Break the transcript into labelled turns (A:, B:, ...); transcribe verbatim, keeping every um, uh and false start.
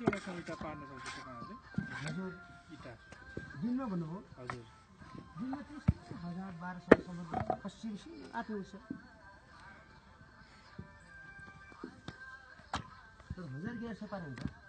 A: कतिवटासम्म इँटा पार्न सक्छ तपाईँहरूले?
B: हजुर
A: इँटा
B: दिनमा भन्नुभयो
A: हजुर
B: दिनमा त्यस्तै हजार बाह्र सयसम्म पच्चिस बेसी आएको छ तर हजार ग्यास पारे हुन्छ